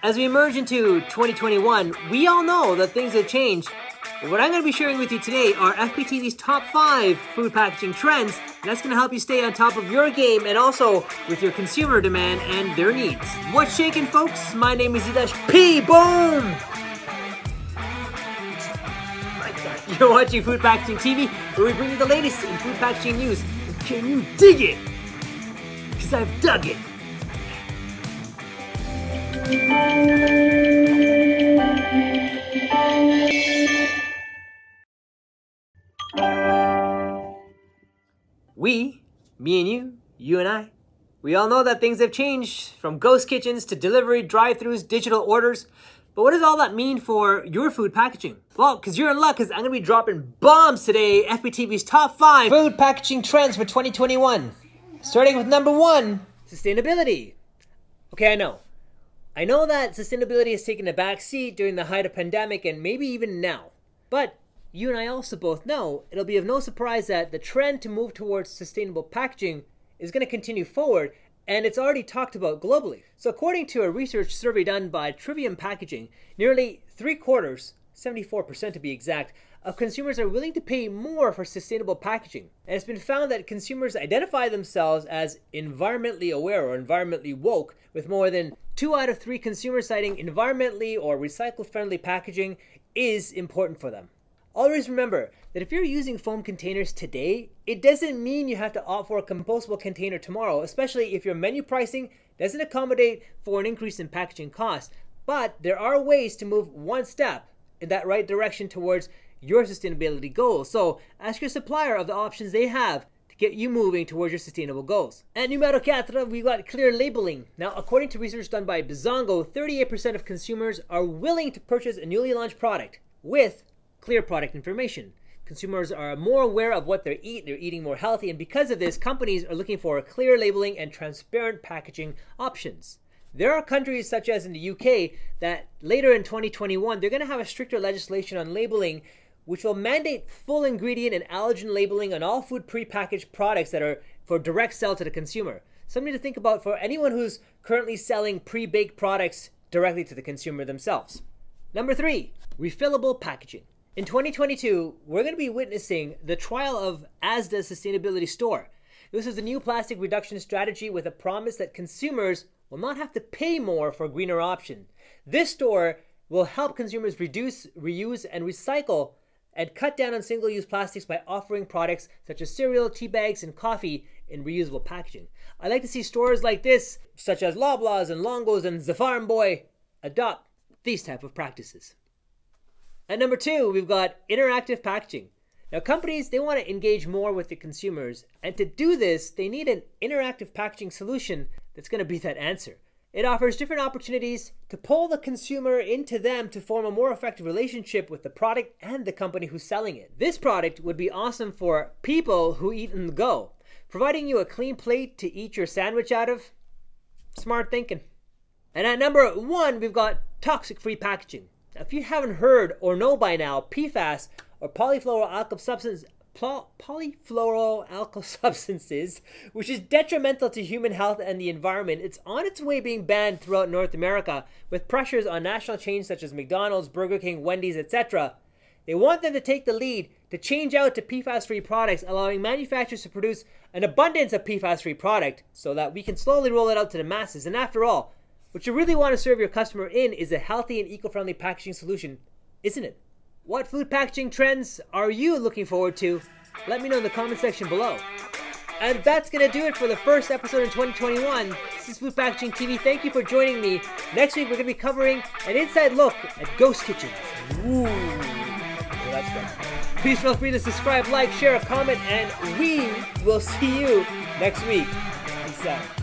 As we emerge into 2021, we all know that things have changed. But what I'm going to be sharing with you today are FPTV's top 5 food packaging trends, and that's going to help you stay on top of your game and also with your consumer demand and their needs. What's shaking, folks? My name is Hitesh P. Boom! You're watching Food Packaging TV, where we bring you the latest in food packaging news. Can you dig it? Because I've dug it. We, me and you and I, we all know that things have changed from ghost kitchens to delivery, drive-thrus, digital orders. But what does all that mean for your food packaging? Well, because you're in luck, because I'm going to be dropping bombs today. FPTV's top 5 food packaging trends for 2021. Starting with number 1, sustainability. Okay, I know that sustainability has taken a back seat during the height of pandemic and maybe even now. But you and I also both know it'll be of no surprise that the trend to move towards sustainable packaging is going to continue forward, and it's already talked about globally. So according to a research survey done by Trivium Packaging, nearly 3/4, 74% to be exact, of consumers are willing to pay more for sustainable packaging. And it's been found that consumers identify themselves as environmentally aware or environmentally woke, with more than 2 out of 3 consumers citing environmentally or recycle-friendly packaging is important for them. Always remember that if you're using foam containers today, it doesn't mean you have to opt for a compostable container tomorrow, especially if your menu pricing doesn't accommodate for an increase in packaging costs. But there are ways to move one step in that right direction towards your sustainability goals. So ask your supplier of the options they have to get you moving towards your sustainable goals. At numero 4, we've got clear labeling. Now, according to research done by Bizongo, 38% of consumers are willing to purchase a newly launched product with clear product information. Consumers are more aware of what they're eating more healthy, and because of this, companies are looking for clear labeling and transparent packaging options. There are countries such as in the UK that later in 2021, they're going to have a stricter legislation on labeling, which will mandate full ingredient and allergen labeling on all food prepackaged products that are for direct sell to the consumer. Something to think about for anyone who's currently selling pre-baked products directly to the consumer themselves. Number 3, refillable packaging. In 2022, we're going to be witnessing the trial of Asda's Sustainability Store. This is a new plastic reduction strategy with a promise that consumers will not have to pay more for a greener option. This store will help consumers reduce, reuse, and recycle and cut down on single-use plastics by offering products such as cereal, tea bags, and coffee in reusable packaging. I like to see stores like this, such as Loblaws and Longos and the Farm Boy, adopt these type of practices. At number 2, we've got interactive packaging. Now, companies, they want to engage more with the consumers, and to do this, they need an interactive packaging solution that's going to be that answer. It offers different opportunities to pull the consumer into them to form a more effective relationship with the product and the company who's selling it. This product would be awesome for people who eat on the go, providing you a clean plate to eat your sandwich out of. Smart thinking. And at number 1, we've got toxic-free packaging. Now, if you haven't heard or know by now, PFAS or polyfluoroalkyl substances, which is detrimental to human health and the environment, it's on its way being banned throughout North America with pressures on national chains such as McDonald's, Burger King, Wendy's, etc. They want them to take the lead to change out to PFAS-free products, allowing manufacturers to produce an abundance of PFAS-free product so that we can slowly roll it out to the masses. And after all, what you really want to serve your customer in is a healthy and eco-friendly packaging solution, isn't it? What food packaging trends are you looking forward to? Let me know in the comment section below. And that's going to do it for the first episode in 2021. This is Food Packaging TV. Thank you for joining me. Next week, we're going to be covering an inside look at ghost kitchens. Ooh, well, that's good. Please feel free to subscribe, like, share, comment, and we will see you next week. Peace out.